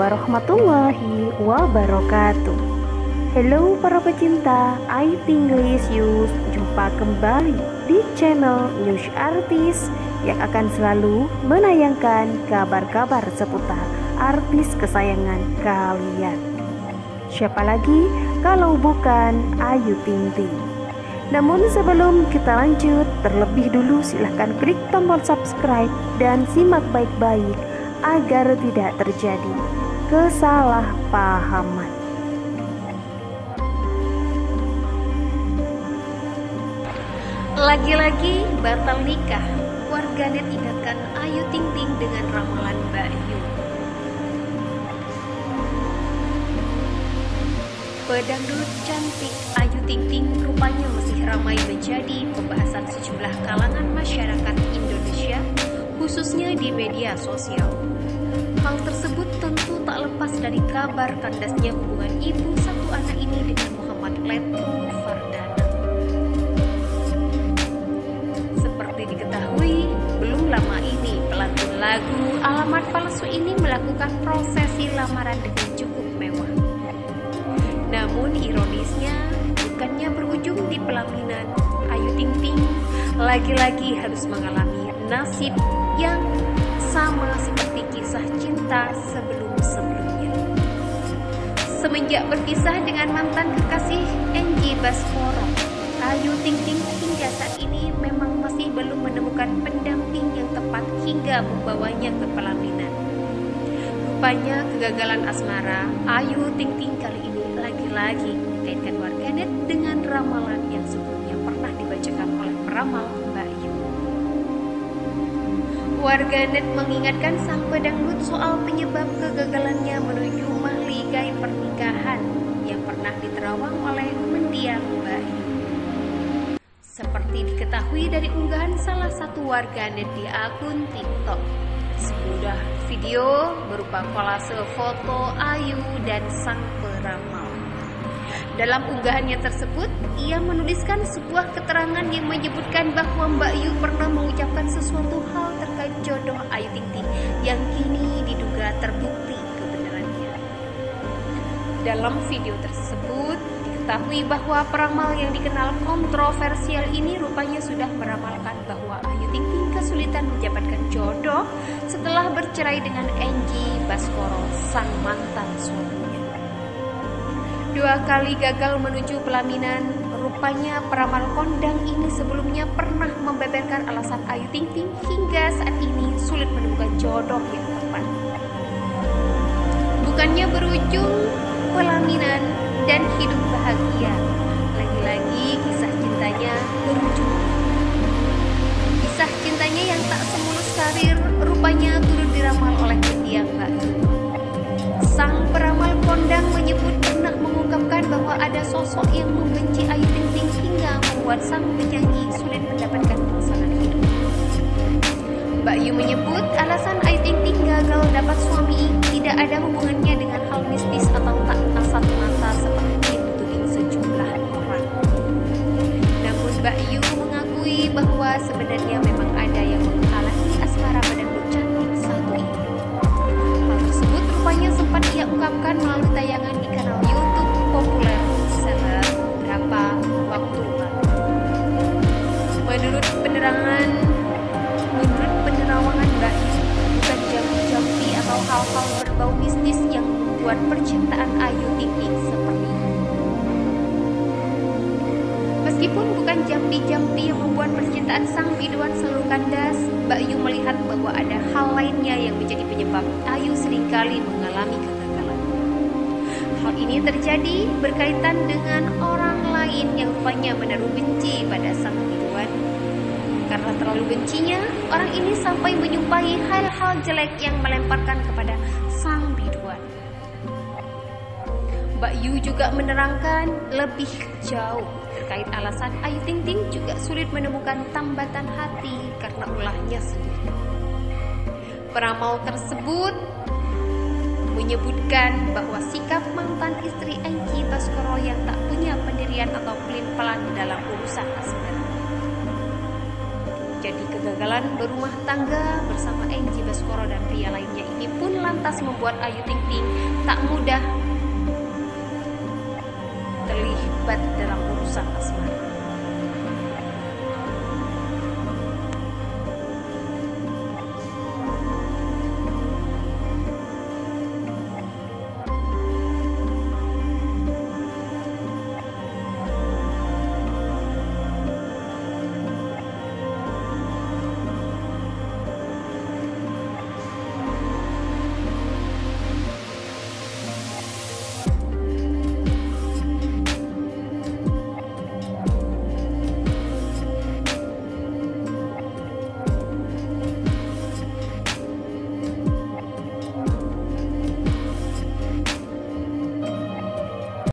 warahmatullahi wabarakatuh. Halo para pecinta IT English News, jumpa kembali di channel News Artis yang akan selalu menayangkan kabar-kabar seputar artis kesayangan kalian. Siapa lagi kalau bukan Ayu Ting Ting. Namun sebelum kita lanjut, terlebih dulu silahkan klik tombol subscribe dan simak baik-baik agar tidak terjadi kesalahpahaman. Lagi-lagi batal nikah, warganet ingatkan Ayu Ting Ting dengan ramalan Mbak Yu. Pedangdut cantik Ayu Ting Ting rupanya masih ramai menjadi pembahasan sejumlah kalangan masyarakat Indonesia, khususnya di media sosial. Hal tersebut tentu tak lepas dari kabar kandasnya hubungan ibu satu anak ini dengan Muhammad Letko Fardana. Seperti diketahui, belum lama ini pelantun lagu Alamat Palsu ini melakukan prosesi lamaran dengan cukup mewah. Namun ironisnya, bukannya berujung di pelaminan, Ayu Ting Ting lagi-lagi harus mengalami nasib yang sama seperti kisah cinta sebelum-sebelumnya. Semenjak berpisah dengan mantan kekasih Enji Baskoro, Ayu Ting Ting hingga saat ini memang masih belum menemukan pendamping yang tepat hingga membawanya ke pelaminan. Rupanya kegagalan asmara Ayu Ting Ting kali ini lagi-lagi dikaitkan warganet dengan ramalan yang sebelumnya pernah dibacakan oleh peramal Mbak Yu. Warganet mengingatkan sang pedangdut soal penyebab kegagalannya menuju mahligai pernikahan yang pernah diterawang oleh mendiang Mbak Yu. Seperti diketahui dari unggahan salah satu warganet di akun TikTok, sebuah video berupa kolase foto Ayu dan sang peramal. Dalam unggahannya tersebut, ia menuliskan sebuah keterangan yang menyebutkan bahwa Mbak Yu pernah mengucapkan sesuatu hal terkait jodoh Ayu Ting Ting yang kini diduga terbukti kebenarannya. Dalam video tersebut, diketahui bahwa peramal yang dikenal kontroversial ini rupanya sudah meramalkan bahwa Ayu Ting Ting kesulitan mendapatkan jodoh setelah bercerai dengan Enji Baskoro, sang mantan suaminya. 2 kali gagal menuju pelaminan, rupanya peramal kondang ini sebelumnya pernah membeberkan alasan Ayu Ting Ting hingga saat ini sulit menemukan jodoh yang tepat. Bukannya berujung pelaminan dan hidup bahagia, lagi-lagi kisah cintanya berujung. Kisah cintanya yang tak semulus karir rupanya turut diramal oleh mendiang Mbak Yu. Sang peramal kondang menyebut pernah mengungkapkan bahwa ada sosok yang membenci Ayu Ting Ting hingga membuat sang penyanyi sulit mendapatkan pasangan hidup. Mbak Yu menyebut alasan Ayu Ting Ting gagal dapat suami tidak ada hubungannya dengan hal mistis atau tak kasat mata seperti dituding sejumlah orang. Namun Mbak Yu mengakui bahwa sebenarnya memang ada yang menghalangi asmara pedangdut cantik satu ini. Hal tersebut rupanya sempat ia ungkapkan melalui tayangan di kanal YouTube populer beberapa waktu lalu. Menurut penerawangan Mbak Yu, bukan jampi-jampi atau hal-hal berbau mistis yang membuat percintaan Ayu Ting Ting seperti ini. Meskipun bukan jampi-jampi yang membuat percintaan sang biduan selalu kandas, Mbak Yu melihat bahwa ada hal lainnya yang menjadi penyebab Ayu seringkali mengalami kegagalan. Hal ini terjadi berkaitan dengan orang lain yang rupanya menaruh benci pada sang biduan. Karena terlalu bencinya, orang ini sampai menyumpahi hal-hal jelek yang melemparkan kepada sang biduan. Mbak Yu juga menerangkan lebih jauh terkait alasan Ayu Ting Ting juga sulit menemukan tambatan hati karena ulahnya sendiri. Peramal tersebut menyebutkan bahwa sikap mantan istri Enji Baskoro yang tak punya pendirian atau pelin-pelan dalam urusan asmara. Jadi kegagalan berumah tangga bersama Enji Baskoro dan pria lainnya ini pun lantas membuat Ayu Ting Ting tak mudah terlibat dalam urusan asmara.